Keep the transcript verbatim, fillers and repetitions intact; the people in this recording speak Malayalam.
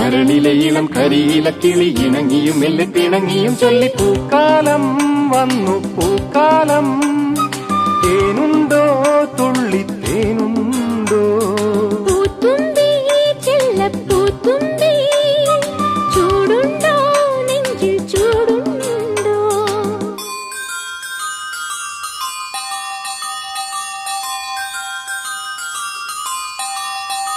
കരളിലെ ഇളം കരിയില കിളി ഇണങ്ങിയും മെല്ലെ പിണങ്ങിയും ചൊല്ലി പൂക്കാലം വന്നു പൂക്കാലം.